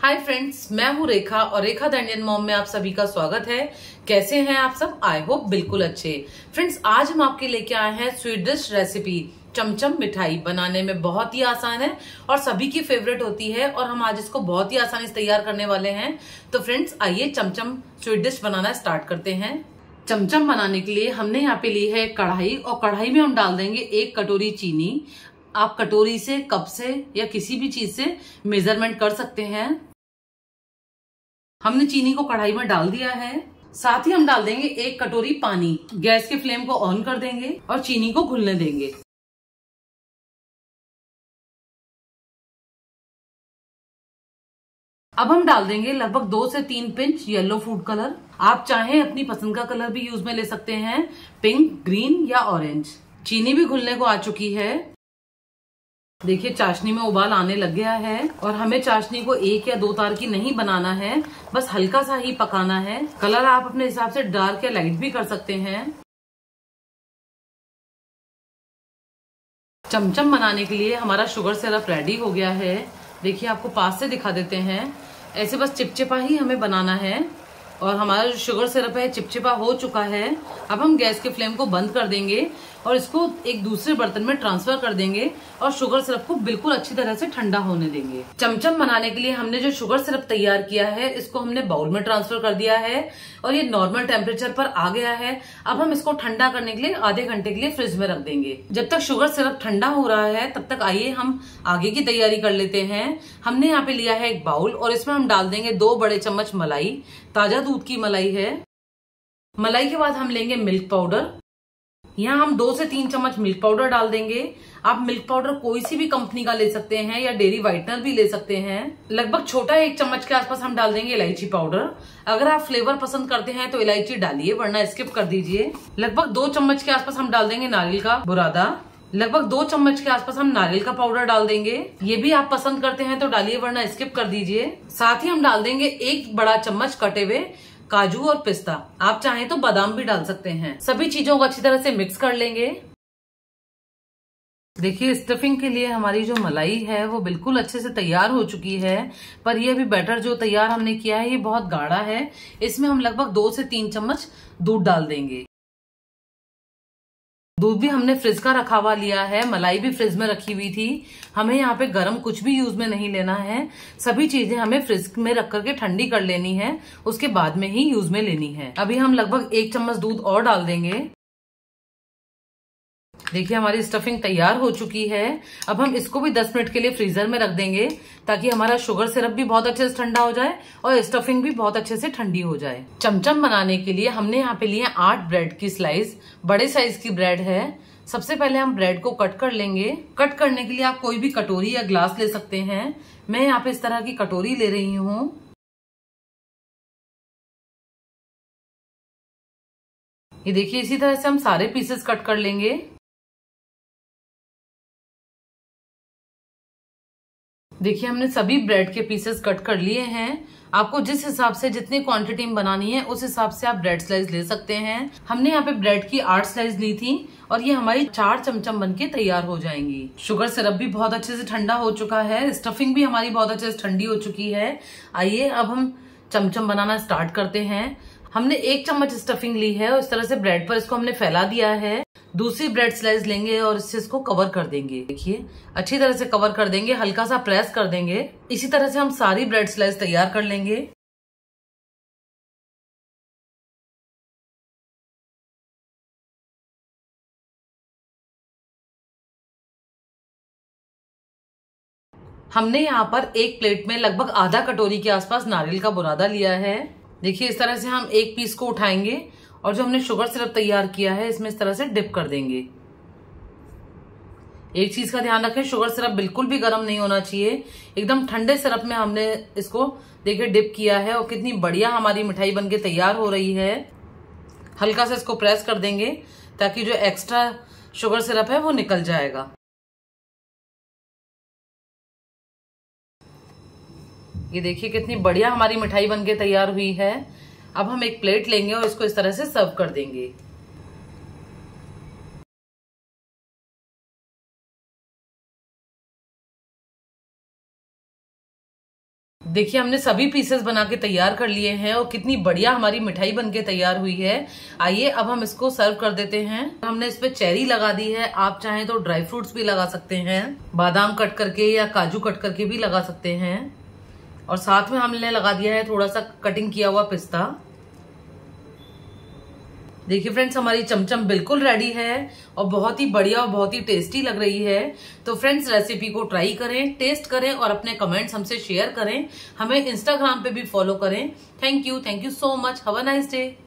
Hi friends, मैं हूँ रेखा और रेखा द इंडियन मॉम में आप सभी का स्वागत है। कैसे हैं आप सब? आई होप बिल्कुल अच्छे। फ्रेंड्स, आज हम आपके लेके आए हैं स्वीट डिश रेसिपी चमचम मिठाई। बनाने में बहुत ही आसान है और सभी की फेवरेट होती है और हम आज इसको बहुत ही आसानी से तैयार करने वाले हैं। तो फ्रेंड्स, आइए चमचम स्वीट डिश बनाना स्टार्ट करते हैं। चमचम बनाने के लिए हमने यहाँ पे ली है कढ़ाई और कढ़ाई में हम डाल देंगे 1 कटोरी चीनी। आप कटोरी से, कप से या किसी भी चीज से मेजरमेंट कर सकते हैं। हमने चीनी को कढ़ाई में डाल दिया है। साथ ही हम डाल देंगे 1 कटोरी पानी। गैस के फ्लेम को ऑन कर देंगे और चीनी को घुलने देंगे। अब हम डाल देंगे लगभग 2 से 3 पिंच येलो फूड कलर। आप चाहें अपनी पसंद का कलर भी यूज में ले सकते हैं, पिंक, ग्रीन या ऑरेंज। चीनी भी घुलने को आ चुकी है। देखिए, चाशनी में उबाल आने लग गया है और हमें चाशनी को 1 या 2 तार की नहीं बनाना है, बस हल्का सा ही पकाना है। कलर आप अपने हिसाब से डार्क या लाइट भी कर सकते हैं। चमचम बनाने के लिए हमारा शुगर सिरप रेडी हो गया है। देखिए, आपको पास से दिखा देते हैं। ऐसे बस चिपचिपा ही हमें बनाना है और हमारा जो शुगर सिरप है चिपचिपा हो चुका है। अब हम गैस के फ्लेम को बंद कर देंगे और इसको एक दूसरे बर्तन में ट्रांसफर कर देंगे और शुगर सिरप को बिल्कुल अच्छी तरह से ठंडा होने देंगे। चमचम बनाने के लिए हमने जो शुगर सिरप तैयार किया है इसको हमने बाउल में ट्रांसफर कर दिया है और ये नॉर्मल टेम्परेचर पर आ गया है। अब हम इसको ठंडा करने के लिए आधे घंटे के लिए फ्रिज में रख देंगे। जब तक शुगर सिरप ठंडा हो रहा है तब तक आइए हम आगे की तैयारी कर लेते हैं। हमने यहाँ पे लिया है एक बाउल और इसमें हम डाल देंगे 2 बड़े चम्मच मलाई। ताजा दूध की मलाई है। मलाई के बाद हम लेंगे मिल्क पाउडर। यहाँ हम 2 से 3 चम्मच मिल्क पाउडर डाल देंगे। आप मिल्क पाउडर कोई सी भी कंपनी का ले सकते हैं या डेयरी व्हाइटनर भी ले सकते हैं। लगभग छोटा 1 चम्मच के आसपास हम डाल देंगे इलायची पाउडर। अगर आप फ्लेवर पसंद करते हैं तो इलायची डालिए, वरना स्किप कर दीजिए। लगभग 2 चम्मच के आसपास हम डाल देंगे नारियल का बुरादा। लगभग 2 चम्मच के आसपास हम नारियल का पाउडर डाल देंगे। ये भी आप पसंद करते हैं तो डालिए, वरना स्किप कर दीजिए। साथ ही हम डाल देंगे 1 बड़ा चम्मच कटे हुए काजू और पिस्ता। आप चाहें तो बादाम भी डाल सकते हैं। सभी चीजों को अच्छी तरह से मिक्स कर लेंगे। देखिए, स्टफिंग के लिए हमारी जो मलाई है वो बिल्कुल अच्छे से तैयार हो चुकी है, पर ये अभी बैटर जो तैयार हमने किया है ये बहुत गाढ़ा है। इसमें हम लगभग 2 से 3 चम्मच दूध डाल देंगे। दूध भी हमने फ्रिज का रखा हुआ लिया है, मलाई भी फ्रिज में रखी हुई थी। हमें यहाँ पे गर्म कुछ भी यूज में नहीं लेना है। सभी चीजें हमें फ्रिज में रख करके ठंडी कर लेनी है, उसके बाद में ही यूज में लेनी है। अभी हम लगभग 1 चम्मच दूध और डाल देंगे। देखिए, हमारी स्टफिंग तैयार हो चुकी है। अब हम इसको भी 10 मिनट के लिए फ्रीजर में रख देंगे ताकि हमारा शुगर सिरप भी बहुत अच्छे से ठंडा हो जाए और स्टफिंग भी बहुत अच्छे से ठंडी हो जाए। चमचम बनाने के लिए हमने यहाँ पे लिए 8 ब्रेड की स्लाइस। बड़े साइज की ब्रेड है। सबसे पहले हम ब्रेड को कट कर लेंगे। कट करने के लिए आप कोई भी कटोरी या ग्लास ले सकते हैं। मैं यहाँ पे इस तरह की कटोरी ले रही हूँ। ये देखिए, इसी तरह से हम सारे पीसेस कट कर लेंगे। देखिए, हमने सभी ब्रेड के पीसेस कट कर लिए हैं। आपको जिस हिसाब से जितनी क्वांटिटी में बनानी है उस हिसाब से आप ब्रेड स्लाइस ले सकते हैं। हमने यहाँ पे ब्रेड की 8 स्लाइस ली थी और ये हमारी 4 चमचम बनके तैयार हो जाएंगी। शुगर सिरप भी बहुत अच्छे से ठंडा हो चुका है। स्टफिंग भी हमारी बहुत अच्छे से ठंडी हो चुकी है। आइए अब हम चमचम बनाना स्टार्ट करते हैं। हमने 1 चम्मच स्टफिंग ली है और इस तरह से ब्रेड पर इसको हमने फैला दिया है। दूसरी ब्रेड स्लाइस लेंगे और इससे इसको कवर कर देंगे। देखिए, अच्छी तरह से कवर कर देंगे, हल्का सा प्रेस कर देंगे। इसी तरह से हम सारी ब्रेड स्लाइस तैयार कर लेंगे। हमने यहाँ पर एक प्लेट में लगभग आधा कटोरी के आसपास नारियल का बुरादा लिया है। देखिए, इस तरह से हम एक पीस को उठाएंगे और जो हमने शुगर सिरप तैयार किया है इसमें इस तरह से डिप कर देंगे। एक चीज का ध्यान रखें, शुगर सिरप बिल्कुल भी गर्म नहीं होना चाहिए। एकदम ठंडे सिरप में हमने इसको देखिए डिप किया है और कितनी बढ़िया हमारी मिठाई बनके तैयार हो रही है। हल्का से इसको प्रेस कर देंगे ताकि जो एक्स्ट्रा शुगर सिरप है वो निकल जाएगा। ये देखिए, कितनी बढ़िया हमारी मिठाई बनके तैयार हुई है। अब हम एक प्लेट लेंगे और इसको इस तरह से सर्व कर देंगे। देखिए हमने सभी पीसेस बना के तैयार कर लिए हैं और कितनी बढ़िया हमारी मिठाई बनके तैयार हुई है। आइए अब हम इसको सर्व कर देते हैं। हमने इस पे चेरी लगा दी है, आप चाहें तो ड्राई फ्रूट्स भी लगा सकते हैं, बादाम कट करके या काजू कट करके भी लगा सकते हैं। और साथ में हमने लगा दिया है थोड़ा सा कटिंग किया हुआ पिस्ता। देखिए फ्रेंड्स हमारी चमचम बिल्कुल रेडी है और बहुत ही बढ़िया और बहुत ही टेस्टी लग रही है। तो फ्रेंड्स रेसिपी को ट्राई करें, टेस्ट करें और अपने कमेंट्स हमसे शेयर करें। हमें इंस्टाग्राम पे भी फॉलो करें। Thank you so much. Have a nice day.